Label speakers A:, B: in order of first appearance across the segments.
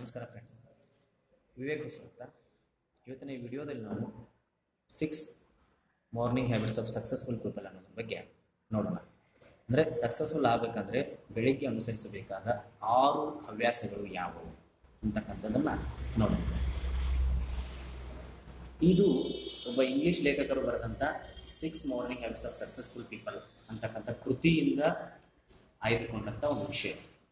A: ನಮಸ್ಕಾರ ಫ್ರೆಂಡ್ಸ್, ವಿವೇಕ್ ಹೊಸೂರ್ತ. ಇವತ್ತಿನ ಈ ವಿಡಿಯೋದಲ್ಲಿ ನಾವು 6 morning habits of successful people ಅನ್ನೋದ್ರ ಬಗ್ಗೆ ನೋಡೋಣ. ಅಂದರೆ ಸಕ್ಸಸ್ಫುಲ್ ಆಗಬೇಕಂದ್ರೆ ಬೆಳಿಗ್ಗೆ ಅನುಸರಿಸಬೇಕಾದ 6 ಹವ್ಯಾಸಗಳು ಯಾವುವು ಅಂತಕ್ಕಂಥದ್ದನ್ನು ನೋಡೋಣ. ಇದು ಒಬ್ಬ ಇಂಗ್ಲೀಷ್ ಲೇಖಕರು ಬರೆದಂಥ 6 morning habits of successful people ಅಂತಕ್ಕಂಥ ಕೃತಿಯಿಂದ ಆಯ್ದುಕೊಂಡಂಥ ಒಂದು ವಿಷಯ.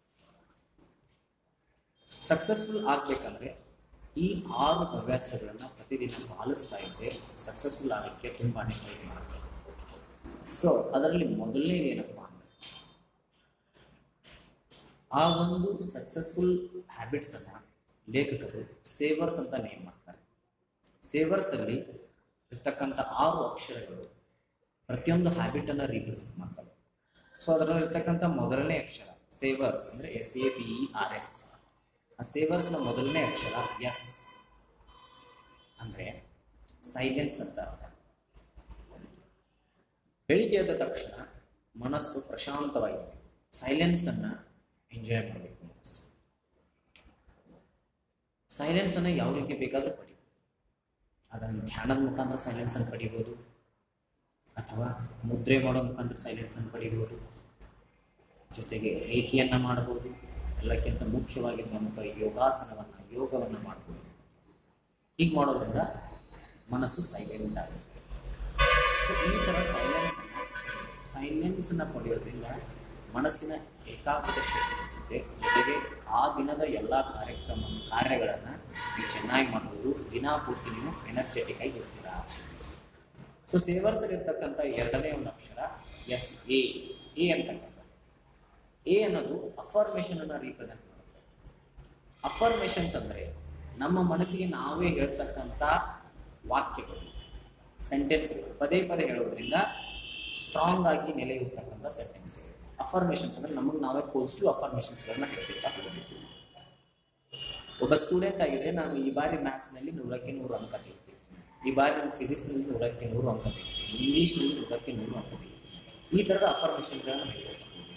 A: ಸಕ್ಸಸ್ಫುಲ್ ಆಗಬೇಕಂದ್ರೆ ಈ 6 ಹವ್ಯಾಸಗಳನ್ನು ಪ್ರತಿದಿನ ಪಾಲಿಸ್ತಾ ಇದ್ದರೆ ಸಕ್ಸಸ್ಫುಲ್ ಆಗಲಿಕ್ಕೆ ತುಂಬಾ ಹೆಲ್ಪ್ ಮಾಡುತ್ತೆ. ಸೊ ಅದರಲ್ಲಿ ಮೊದಲನೇದು ಏನಪ್ಪ ಅಂದರೆ, ಆ ಒಂದು ಸಕ್ಸಸ್ಫುಲ್ ಹ್ಯಾಬಿಟ್ಸನ್ನು ಲೇಖಕರು ಸೇವರ್ಸ್ ಅಂತ ನೇಮ್ ಮಾಡ್ತಾರೆ. ಸೇವರ್ಸಲ್ಲಿ ಇರ್ತಕ್ಕಂಥ 6 ಅಕ್ಷರಗಳು ಪ್ರತಿಯೊಂದು ಹ್ಯಾಬಿಟನ್ನು ರೀಪ್ರೆಸೆಂಟ್ ಮಾಡ್ತವೆ. ಸೊ ಅದರಲ್ಲಿರ್ತಕ್ಕಂಥ ಮೊದಲನೇ ಅಕ್ಷರ ಸೇವರ್ಸ್ ಅಂದರೆ SAVERS. ಆ ಸೇವರ್ಸ್ನ ಮೊದಲನೇ ಅಕ್ಷರ ಎಸ್ ಅಂದರೆ ಸೈಲೆನ್ಸ್ ಅಂತ ಅರ್ಥ. ಬೆಳಿಗ್ಗೆ ಎದ್ದ ತಕ್ಷಣ ಮನಸ್ಸು ಪ್ರಶಾಂತವಾಗಿರಬೇಕು, ಸೈಲೆನ್ಸನ್ನು ಎಂಜಾಯ್ ಮಾಡಬೇಕು. ಮನಸ್ಸು ಸೈಲೆನ್ಸನ್ನು ಯಾವ ರೀತಿ ಬೇಕಾದರೂ ಪಡಿಬೋದು. ಅದನ್ನು ಧ್ಯಾನದ ಮುಖಾಂತರ ಸೈಲೆನ್ಸನ್ನು ಪಡಿಬೋದು, ಅಥವಾ ಮುದ್ರೆ ಮಾಡೋ ಮುಖಾಂತರ ಸೈಲೆನ್ಸನ್ನು ಪಡಿಬೋದು, ಜೊತೆಗೆ ರೇಖೆಯನ್ನು ಮಾಡಬಹುದು, ಎಲ್ಲಕ್ಕಿಂತ ಮುಖ್ಯವಾಗಿ ಪ್ರಮುಖ ಯೋಗವನ್ನು ಮಾಡ್ಬೋದು. ಹೀಗೆ ಮಾಡೋದ್ರಿಂದ ಮನಸ್ಸು ಸೈಲೆಂಟ್ ಆಗುತ್ತೆ. ಸೊ ಈ ಥರ ಸೈಲೆನ್ಸನ್ನು ಪಡೆಯೋದ್ರಿಂದ ಮನಸ್ಸಿನ ಏಕಾಗ್ರತೆ ಶಕ್ತಿ ಜೊತೆಗೆ ಆ ದಿನದ ಎಲ್ಲ ಕಾರ್ಯಗಳನ್ನು ನೀವು ಚೆನ್ನಾಗಿ ಮಾಡ್ಬೋದು. ದಿನಪೂರ್ತಿ ನೀವು ಎನರ್ಜೆಟಿಕ್ ಆಗಿ ಇರ್ತೀರ. ಸೊ ಸೇವರ್ಸಲ್ಲಿರ್ತಕ್ಕಂಥ ಎರಡನೇ ಒಂದು ಅಕ್ಷರ SA ಅಂತಕ್ಕಂಥ. ಎ ಅನ್ನೋದು ಅಫರ್ಮೇಷನ್ ಅನ್ನು ರೀಪ್ರೆಸೆಂಟ್ ಮಾಡುತ್ತೆ. ಅಫರ್ಮೇಷನ್ಸ್ ಅಂದರೆ ನಮ್ಮ ಮನಸ್ಸಿಗೆ ನಾವೇ ಹೇಳ್ತಕ್ಕಂಥ ವಾಕ್ಯಗಳು, ಸೆಂಟೆನ್ಸ್ಗಳು, ಪದೇ ಪದೇ ಹೇಳೋದ್ರಿಂದ ಸ್ಟ್ರಾಂಗ್ ಆಗಿ ನೆಲೆಯೂರ್ತಕ್ಕಂಥ ಸೆಂಟೆನ್ಸ್ಗಳು. ಅಫರ್ಮೇಷನ್ಸ್ ಅಂದರೆ ನಮಗೆ ನಾವೇ ಪಾಸಿಟಿವ್ ಅಫರ್ಮೇಷನ್ಸ್ಗಳನ್ನ ಹೇಳ್ತಾ ಹೋಗಬೇಕು. ಒಬ್ಬ ಸ್ಟೂಡೆಂಟ್ ಆಗಿದ್ರೆ ನಾನು ಈ ಬಾರಿ ಮ್ಯಾಥ್ಸ್ನಲ್ಲಿ 100ಕ್ಕೆ 100 ಅಂಕ ತೆಗಿತೀನಿ, ಈ ಬಾರಿ ನಾನು ಫಿಸಿಕ್ಸ್ನಲ್ಲಿ 100ಕ್ಕೆ 100 ಅಂಕ ತೆಗಿತೀನಿ, ಇಂಗ್ಲೀಷ್ನಲ್ಲಿ 100ಕ್ಕೆ 100 ಅಂಕ ತೆಗಿತೀನಿ. ಈ ಥರದ ಅಫರ್ಮೇಷನ್ಗಳನ್ನ ಹೇಳ್ತಾ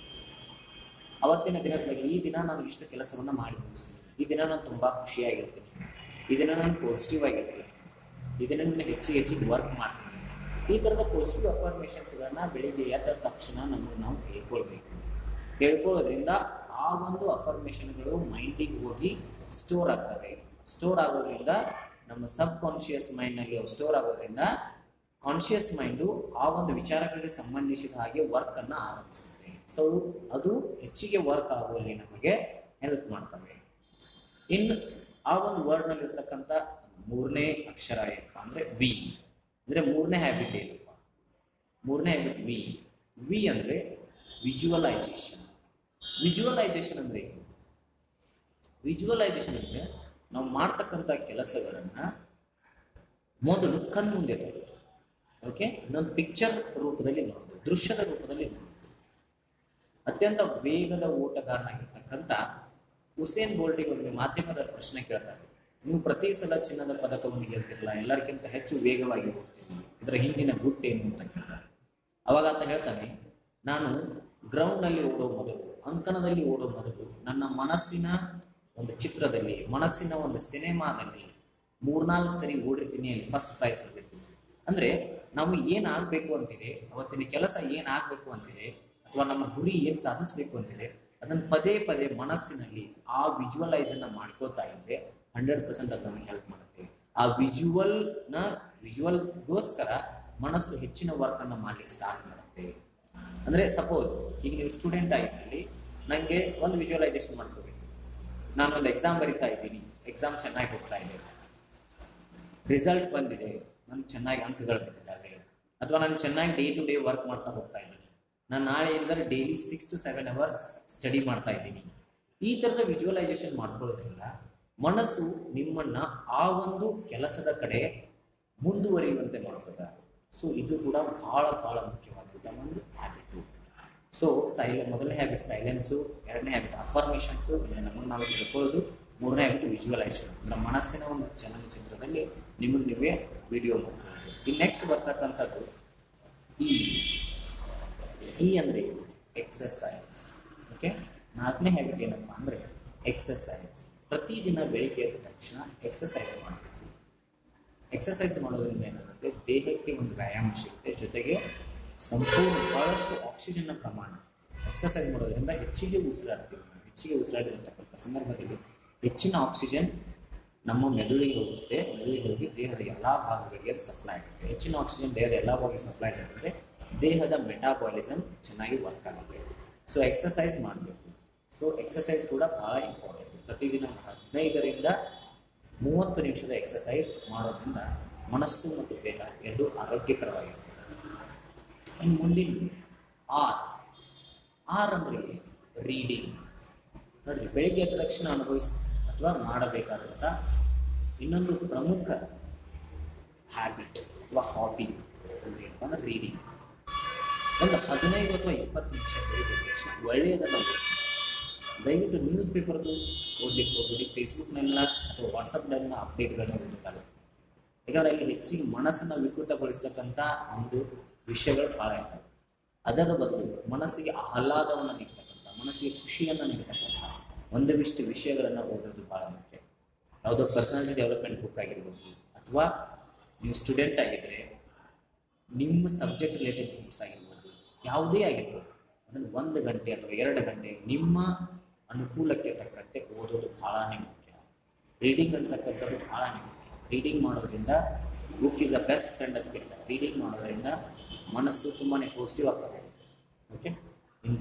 A: ಅವತ್ತಿನ ದಿನದ ಬಗ್ಗೆ ಈ ದಿನ ನಾನು ಇಷ್ಟು ಕೆಲಸವನ್ನು ಮಾಡಿ ಮುಗಿಸ್ತೀನಿ, ಈ ದಿನ ನಾನು ತುಂಬ ಖುಷಿಯಾಗಿರ್ತೀನಿ, ಈ ದಿನ ನಾನು ಪಾಸಿಟಿವ್ ಆಗಿರ್ತೀನಿ, ಈ ದಿನ ನಾನು ಹೆಚ್ಚಿಗೆ ವರ್ಕ್ ಮಾಡ್ತೀನಿ. ಈ ಥರದ ಪಾಸಿಟಿವ್ ಅಫರ್ಮೇಷನ್ಸ್ಗಳನ್ನು ಬೆಳಿಗ್ಗೆ ಎದ್ದ ತಕ್ಷಣ ನಾವು ಹೇಳ್ಕೊಳ್ಬೇಕು. ಹೇಳ್ಕೊಳ್ಳೋದ್ರಿಂದ ಆ ಒಂದು ಅಫರ್ಮೇಷನ್ಗಳು ಮೈಂಡಿಗೆ ಹೋಗಿ ಸ್ಟೋರ್ ಆಗ್ತವೆ. ಸ್ಟೋರ್ ಆಗೋದ್ರಿಂದ ನಮ್ಮ ಸಬ್ ಕಾನ್ಷಿಯಸ್ ಮೈಂಡ್ನಲ್ಲಿ ಸ್ಟೋರ್ ಆಗೋದ್ರಿಂದ ಕಾನ್ಷಿಯಸ್ ಮೈಂಡು ಆ ಒಂದು ವಿಚಾರಗಳಿಗೆ ಸಂಬಂಧಿಸಿದ ಹಾಗೆ ವರ್ಕನ್ನು ಆರಂಭಿಸುತ್ತೆ. ಸೊ ಅದು ಹೆಚ್ಚಿಗೆ ವರ್ಕ್ ಆಗುವಲ್ಲಿ ನಮಗೆ ಹೆಲ್ಪ್ ಮಾಡ್ತವೆ. ಇನ್ನು ಆ ಒಂದು ವರ್ಡ್ನಲ್ಲಿರ್ತಕ್ಕಂಥ 3ನೇ ಅಕ್ಷರ ಏನಪ್ಪ ಅಂದರೆ ವಿ ಅಂದರೆ 3ನೇ ಹ್ಯಾಬಿಟ್ ಏನಪ್ಪ? 3ನೇ ಹ್ಯಾಬಿಟ್ ವಿ ಅಂದರೆ ವಿಜುವಲೈಜೇಷನ್. ವಿಜುವಲೈಜೇಷನ್ ಅಂದರೆ ಏನು? ವಿಜುವಲೈಜೇಷನ್ ಅಂದರೆ ನಾವು ಮಾಡ್ತಕ್ಕಂಥ ಕೆಲಸಗಳನ್ನು ಮೊದಲು ಕಣ್ಮುಂದೆ ತರೋದು. ಓಕೆ, ಇನ್ನೊಂದು ಪಿಕ್ಚರ್ ರೂಪದಲ್ಲಿ ನೋಡೋದು, ದೃಶ್ಯದ ರೂಪದಲ್ಲಿ ನೋಡೋದು. ಅತ್ಯಂತ ವೇಗದ ಓಟಗಾರನಾಗಿರ್ತಕ್ಕಂಥ ಉಸೇನ್ ಬೋಲ್ಟಿಗೆ ಒಂದು ಮಾಧ್ಯಮದ ಪ್ರಶ್ನೆ ಕೇಳ್ತಾರೆ, ನೀವು ಪ್ರತಿ ಸಲ ಚಿನ್ನದ ಪದಕವನ್ನು ಗೆಲ್ತಿರಲ್ಲ, ಎಲ್ಲರಿಗಿಂತ ಹೆಚ್ಚು ವೇಗವಾಗಿ ಹೋಗ್ತೀನಿ, ಇದರ ಹಿಂದಿನ ಗುಟ್ಟೇನು ಅಂತ ಕೇಳ್ತಾರೆ. ಅವಾಗ ಆತ ಹೇಳ್ತಾನೆ, ನಾನು ಗ್ರೌಂಡ್ನಲ್ಲಿ ಓಡೋ ಮೊದಲು, ಅಂಕಣದಲ್ಲಿ ಓಡೋ ಮೊದಲು ನನ್ನ ಮನಸ್ಸಿನ ಒಂದು ಚಿತ್ರದಲ್ಲಿ, ಮನಸ್ಸಿನ ಒಂದು ಸಿನಿಮಾದಲ್ಲಿ 3-4 ಸರಿ ಓಡಿರ್ತೀನಿ, ಅಲ್ಲಿ ಫಸ್ಟ್ ಪ್ರೈಸ್ ಬಂದಿರ್ತೀನಿ. ಅಂದರೆ ನಾವು ಏನಾಗಬೇಕು ಅಂತಿದೆ, ಅವತ್ತಿನ ಕೆಲಸ ಏನಾಗಬೇಕು ಅಂತಿದೆ, ಅಥವಾ ನಮ್ಮ ಗುರಿ ಏನು ಸಾಧಿಸಬೇಕು ಅಂತಿದೆ, ಅದನ್ನು ಪದೇ ಪದೇ ಮನಸ್ಸಿನಲ್ಲಿ ಆ ವಿಜುವಲೈಸನ್ನು ಮಾಡ್ಕೋತಾ ಇದ್ರೆ 100% ಅದು ನಮಗೆ ಹೆಲ್ಪ್ ಮಾಡುತ್ತೆ. ಆ ವಿಜುವಲ್ಗೋಸ್ಕರ ಮನಸ್ಸು ಹೆಚ್ಚಿನ ವರ್ಕನ್ನು ಮಾಡ್ಲಿಕ್ಕೆ ಸ್ಟಾರ್ಟ್ ಮಾಡುತ್ತೆ. ಅಂದರೆ ಸಪೋಸ್ ಈಗ ನೀವು ಸ್ಟೂಡೆಂಟ್ ಆಗಿದ್ದಲ್ಲಿ ನನಗೆ ಒಂದು ವಿಜುವಲೈಸೇಷನ್ ಮಾಡ್ಕೋಬೇಕು. ನಾನೊಂದು ಎಕ್ಸಾಮ್ ಬರಿತಾ ಇದ್ದೀನಿ, ಎಕ್ಸಾಮ್ ಚೆನ್ನಾಗಿ ಹೋಗ್ತಾ ಇದೆ, ರಿಸಲ್ಟ್ ಬಂದಿದೆ, ನನಗೆ ಚೆನ್ನಾಗಿ ಅಂಕಗಳು ಬಂದಿದ್ದಾವೆ, ಅಥವಾ ನಾನು ಚೆನ್ನಾಗಿ ಡೇ ಟು ಡೇ ವರ್ಕ್ ಮಾಡ್ತಾ ಹೋಗ್ತಾ ಇದ್ದೀನಿ, ನಾನು ನಾಳೆಯಿಂದ ಡೈಲಿ 6 to 7 hours ಸ್ಟಡಿ ಮಾಡ್ತಾ ಇದ್ದೀನಿ. ಈ ಥರದ ವಿಜುವಲೈಸೇಷನ್ ಮಾಡ್ಕೊಳ್ಳೋದ್ರಿಂದ ಮನಸ್ಸು ನಿಮ್ಮನ್ನು ಆ ಒಂದು ಕೆಲಸದ ಕಡೆ ಮುಂದುವರಿಯುವಂತೆ ಮಾಡ್ತದೆ. ಸೊ ಇದು ಕೂಡ ಬಹಳ ಮುಖ್ಯವಾದಂಥ ಒಂದು ಹ್ಯಾಬಿಟು. ಸೊ ಮೊದಲನೇ ಹ್ಯಾಬಿಟ್ ಸೈಲೆನ್ಸು, ಎರಡನೇ ಹ್ಯಾಬಿಟ್ ಅಫರ್ಮೇಷನ್ಸು, ನಮಗೆ ನಾವು ತಿಳ್ಕೊಳ್ಳೋದು, 3ನೇ ಹ್ಯಾಬಿಟ್ ವಿಜುವಲೈಸೇಷನ್. ನಮ್ಮ ಮನಸ್ಸಿನ ಒಂದು ಚಲನಚಿತ್ರದಲ್ಲಿ ನಿಮಗೆ ನೀವೇ ವಿಡಿಯೋ ಮಾಡ್ಕೊಳ್ಳೋದು. ಈ ನೆಕ್ಸ್ಟ್ ಬರ್ತಕ್ಕಂಥದ್ದು ಈ ಅಂದರೆ ಎಕ್ಸಸೈಸ್. ಓಕೆ, 4ನೇ ಹ್ಯಾಬಿಟ್ ಏನಪ್ಪ ಅಂದರೆ ಎಕ್ಸಸೈಸ್. ಪ್ರತಿದಿನ ಬೆಳಿಗ್ಗೆ ಎದ್ದ ತಕ್ಷಣ ಎಕ್ಸಸೈಸ್ ಮಾಡಬೇಕು. ಎಕ್ಸಸೈಸ್ ಮಾಡೋದ್ರಿಂದ ಏನಾಗುತ್ತೆ, ದೇಹಕ್ಕೆ ಒಂದು ವ್ಯಾಯಾಮ ಸಿಗುತ್ತೆ, ಜೊತೆಗೆ ಸಂಪೂರ್ಣ ಬಹಳಷ್ಟು ಆಕ್ಸಿಜನ್ನ ಪ್ರಮಾಣ. ಎಕ್ಸಸೈಸ್ ಮಾಡೋದ್ರಿಂದ ಹೆಚ್ಚಿಗೆ ಉಸಿರಾಡ್ತೀವಿ. ಹೆಚ್ಚಿಗೆ ಉಸಿರಾಡಿರ್ತಕ್ಕಂಥ ಸಂದರ್ಭದಲ್ಲಿ ಹೆಚ್ಚಿನ ಆಕ್ಸಿಜನ್ ನಮ್ಮ ಮೆದುಳಿಗೆ ಹೋಗುತ್ತೆ. ಮೆದುಳಿಗೆ ಹೋಗಿ ದೇಹದ ಎಲ್ಲ ಭಾಗಗಳಿಗೆ ಅದು ಸಪ್ಲೈ ಆಗುತ್ತೆ. ಹೆಚ್ಚಿನ ಆಕ್ಸಿಜನ್ ದೇಹದ ಎಲ್ಲ ಭಾಗಕ್ಕೆ ಸಪ್ಲೈ ಆಗಿದ್ರೆ ದೇಹದ ಮೆಟಾಬಾಲಿಸಮ್ ಚೆನ್ನಾಗಿ ವರ್ಕ್ ಆಗುತ್ತೆ. ಸೊ ಎಕ್ಸಸೈಸ್ ಮಾಡಬೇಕು. ಸೊ ಎಕ್ಸಸೈಸ್ ಕೂಡ ಭಾಳ ಇಂಪಾರ್ಟೆಂಟ್. ಪ್ರತಿದಿನ 15ರಿಂದ 30 ನಿಮಿಷದ ಎಕ್ಸಸೈಸ್ ಮಾಡೋದ್ರಿಂದ ಮನಸ್ಸು ಮತ್ತು ದೇಹ ಎರಡೂ ಆರೋಗ್ಯಕರವಾಗಿರ್ತದೆ. ಇನ್ನು ಮುಂದಿನ ಆರ್ ಅಂದರೆ ರೀಡಿಂಗ್. ನೋಡಿರಿ, ಬೆಳಿಗ್ಗೆ ಎದ್ದ ತಕ್ಷಣ ಅಥವಾ ಮಾಡಬೇಕಾದಂಥ ಇನ್ನೊಂದು ಪ್ರಮುಖ ಹ್ಯಾಬಿಟ್ ಅಥವಾ ಹಾಬಿ ಅಂದರೆ ಏನಪ್ಪ ಅಂದ್ರೆ ರೀಡಿಂಗ್. ಒಂದು 15 ಅಥವಾ 20 ನಿಮಿಷ ಬೆಳಿಗ್ಗೆ ಎದ್ದ ತಕ್ಷಣ ಒಳ್ಳೆಯದನ್ನು ದಯವಿಟ್ಟು ನ್ಯೂಸ್ ಪೇಪರ್ದು ಓದಲಿಕ್ಕೆ ಹೋಗ್ಬಿಡಿ, ಫೇಸ್ಬುಕ್ನೆಲ್ಲ ಅಥವಾ ವಾಟ್ಸಪ್ನೆಲ್ಲ ಅಪ್ಡೇಟ್ಗಳನ್ನ ಓದಬೇಕಾಗುತ್ತೆ. ಯಾಕಂದರೆ ಅಲ್ಲಿ ಹೆಚ್ಚಿಗೆ ಮನಸ್ಸನ್ನು ವಿಕೃತಗೊಳಿಸ್ತಕ್ಕಂಥ ಒಂದು ವಿಷಯಗಳು ಭಾಳ ಇರ್ತವೆ. ಅದರ ಬದಲು ಮನಸ್ಸಿಗೆ ಆಹ್ಲಾದವನ್ನು ನೀಡ್ತಕ್ಕಂಥ, ಮನಸ್ಸಿಗೆ ಖುಷಿಯನ್ನು ನೀಡ್ತಕ್ಕಂಥ ಒಂದವಿಷ್ಟು ವಿಷಯಗಳನ್ನು ಓದೋದು ಭಾಳ ಮುಖ್ಯ. ಯಾವುದೋ ಪರ್ಸನಾಲಿಟಿ ಡೆವಲಪ್ಮೆಂಟ್ ಬುಕ್ ಆಗಿರ್ಬೋದು, ಅಥವಾ ನೀವು ಸ್ಟೂಡೆಂಟ್ ಆಗಿದ್ದರೆ ನಿಮ್ಮ ಸಬ್ಜೆಕ್ಟ್ ರಿಲೇಟೆಡ್ ಬುಕ್ಸ್ ಆಗಿರ್ಬೋದು, ಯಾವುದೇ ಆಗಿರ್ಬೋದು, ಅದನ್ನು 1 ಗಂಟೆ ಅಥವಾ 2 ಗಂಟೆ ನಿಮ್ಮ ಅನುಕೂಲಕ್ಕೆ ತಕ್ಕಂತೆ ಓದೋದು ಭಾಳನೇ ಮುಖ್ಯ. ರೀಡಿಂಗ್ ಅಂತಕ್ಕಂಥದ್ದು ಭಾಳನೇ ಮುಖ್ಯ. ರೀಡಿಂಗ್ ಮಾಡೋದ್ರಿಂದ book is a best friend ಅಂತ ಕೇಳ್ತಾರೆ. ರೀಡಿಂಗ್ ಮಾಡೋದ್ರಿಂದ ಮನಸ್ಸು ತುಂಬಾ ಪಾಸಿಟಿವ್ ಆಗ್ತಾ ಹೋಗುತ್ತೆ. ಓಕೆ, ಇನ್ನು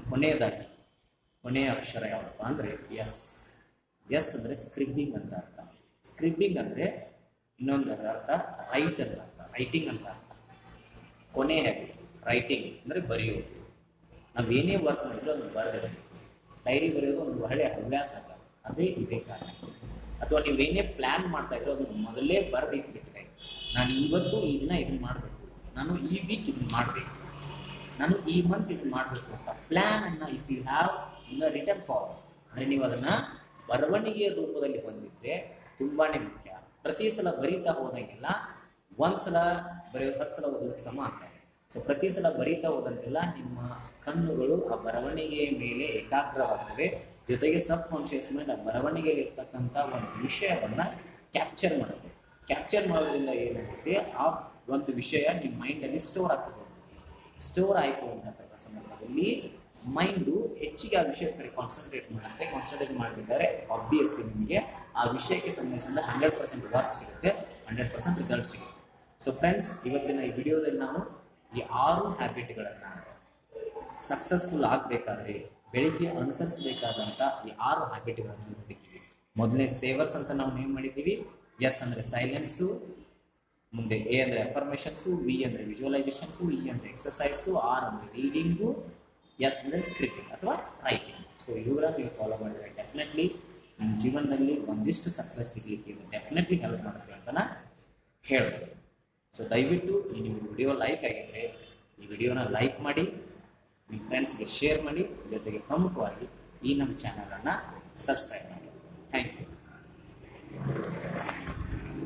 A: ಕೊನೆಯ ಅಕ್ಷರ ಯಾವುದಪ್ಪ ಅಂದರೆ ಎಸ್. ಎಸ್ ಅಂದರೆ ಸ್ಕ್ರಿಬ್ಬಿಂಗ್ ಅಂತ ಅರ್ಥ. ಸ್ಕ್ರಿಬ್ಬಿಂಗ್ ಅಂದರೆ ಇನ್ನೊಂದರ ಅರ್ಥ ರೈಟ್ ಅಂತ ಅರ್ಥ, ರೈಟಿಂಗ್ ಅಂತ ಅರ್ಥ. ಕೊನೆ ಹ್ಯಾಬಿಟ್ ರೈಟಿಂಗ್ ಅಂದರೆ ಬರೆಯೋದು. ನಾವೇನೇ ವರ್ಕ್ ಮಾಡಿದ್ರು ಅದನ್ನು ಬರೆದಿರಬೇಕು. ಡೈರಿ ಬರೆಯೋದು ಒಂದು ಒಳ್ಳೆಯ ಹವ್ಯಾಸ ಅಲ್ಲ, ಅದೇ ಇದೇ ಕಾರಣ. ಅಥವಾ ನೀವೇನೇ ಪ್ಲ್ಯಾನ್ ಮಾಡ್ತಾ ಇದ್ರು ಅದನ್ನು ಮೊದಲೇ ಬರೆದಿಟ್ಬಿಟ್ರೆ, ನಾನು ಇವತ್ತು ಈ ದಿನ ಇದನ್ನು ಮಾಡಬೇಕು, ನಾನು ಈ ವೀಕ್ ಇದನ್ನು ಮಾಡಬೇಕು, ನಾನು ಈ ಮಂತ್ ಇದನ್ನು ಮಾಡಬೇಕು ಅಂತ ಪ್ಲ್ಯಾನನ್ನು if you have in the return form ಅಂದರೆ ನೀವು ಅದನ್ನು ಬರವಣಿಗೆಯ ರೂಪದಲ್ಲಿ ಹೊಂದಿದ್ರೆ ತುಂಬಾ ಮುಖ್ಯ. ಪ್ರತಿ ಸಲ ಬರೀತಾ ಹೋದಂಗೆಲ್ಲ 1 ಸಲ ಬರೆಯೋದು 10 ಸಲ ಓದೋದಕ್ಕೆ ಸಮ ಅಂತಾರೆ. ಸೊ ಪ್ರತಿ ಸಲ ಬರೀತಾ ಹೋದಂತೆಲ್ಲ ನಿಮ್ಮ ಕಣ್ಣುಗಳು ಆ ಬರವಣಿಗೆಯ ಮೇಲೆ ಏಕಾಗ್ರವಾಗ್ತವೆ. ಜೊತೆಗೆ ಸಬ್ ಕಾನ್ಷಿಯಸ್ ಮೈಂಡ್ ಆ ಬರವಣಿಗೆಯಲ್ಲಿ ಇರ್ತಕ್ಕಂಥ ಒಂದು ವಿಷಯವನ್ನು ಕ್ಯಾಪ್ಚರ್ ಮಾಡುತ್ತೆ. ಕ್ಯಾಪ್ಚರ್ ಮಾಡೋದ್ರಿಂದ ಏನಾಗುತ್ತೆ, ಆ ಒಂದು ವಿಷಯ ನಿಮ್ಮ ಮೈಂಡಲ್ಲಿ ಸ್ಟೋರ್ ಆಗ್ತದೆ. ಸ್ಟೋರ್ ಆಯಿತು ಅಂತಕ್ಕಂಥ ಸಂದರ್ಭದಲ್ಲಿ ಮೈಂಡು ಹೆಚ್ಚಿಗೆ ಆ ವಿಷಯದ ಕಡೆ ಕಾನ್ಸಂಟ್ರೇಟ್ ಮಾಡುತ್ತೆ. ಕಾನ್ಸಂಟ್ರೇಟ್ ಮಾಡಬೇಕಾದ್ರೆ ಆಬ್ವಿಯಸ್ಲಿ ನಿಮಗೆ ಆ ವಿಷಯಕ್ಕೆ ಸಂಬಂಧಿಸಿದ 100% ವರ್ಕ್ ಸಿಗುತ್ತೆ, 100% ರಿಸಲ್ಟ್ ಸಿಗುತ್ತೆ. ಸೊ ಫ್ರೆಂಡ್ಸ್, ಇವತ್ತಿನ ಈ ವಿಡಿಯೋದಲ್ಲಿ ನಾವು ಈ 6 ಹ್ಯಾಬಿಟ್ಗಳನ್ನು ಸಕ್ಸಸ್ಫುಲ್ ಆಗಬೇಕಾದ್ರೆ ಬೆಳಿಗ್ಗೆ ಅನುಸರಿಸಬೇಕಾದಂಥ ಈ 6 ಹ್ಯಾಬಿಟ್ಗಳನ್ನು ನೋಡಿದ್ದೀವಿ. ಮೊದಲನೇ ಸೇವರ್ಸ್ ಅಂತ ನಾವು ನೇಮ್ ಮಾಡಿದ್ದೀವಿ. ಎಸ್ ಅಂದರೆ ಸೈಲೆನ್ಸು, ಮುಂದೆ ಎ ಅಂದರೆ ಅಫರ್ಮೇಷನ್ಸು, ವಿ ಅಂದರೆ ವಿಜುವಲೈಸೇಷನ್ಸು, ಇ ಅಂದರೆ ಎಕ್ಸಸೈಸು, ಆರ್ ಅಂದರೆ ರೀಡಿಂಗು, ಎಸ್ ಅಂದರೆ ಸ್ಕ್ರಿಪ್ಟಿಂಗ್ ಅಥವಾ ರೈಟಿಂಗ್. ಸೊ ಇವುಗಳನ್ನು ನೀವು ಫಾಲೋ ಮಾಡಿದರೆ ಡೆಫಿನೆಟ್ಲಿ ನಿಮ್ಮ ಜೀವನದಲ್ಲಿ ಒಂದಿಷ್ಟು ಸಕ್ಸಸ್ ಸಿಗಲಿಕ್ಕೆ ಇದು ಡೆಫಿನೆಟ್ಲಿ ಹೆಲ್ಪ್ ಮಾಡುತ್ತೆ ಅಂತ ನಾನು ಹೇಳ್ಬೋದು. ಸೊ ದಯವಿಟ್ಟು ಈ ನಿಮಗೆ ವಿಡಿಯೋ ಲೈಕ್ ಆಗಿದ್ದರೆ ಈ ವಿಡಿಯೋನ ಲೈಕ್ ಮಾಡಿ, ನಿಮ್ಮ ಫ್ರೆಂಡ್ಸ್ಗೆ ಶೇರ್ ಮಾಡಿ, ಜೊತೆಗೆ ಪ್ರಮುಖವಾಗಿ ಈ ನಮ್ಮ ಚಾನಲನ್ನು ಸಬ್ಸ್ಕ್ರೈಬ್ ಮಾಡಿ. Thank you.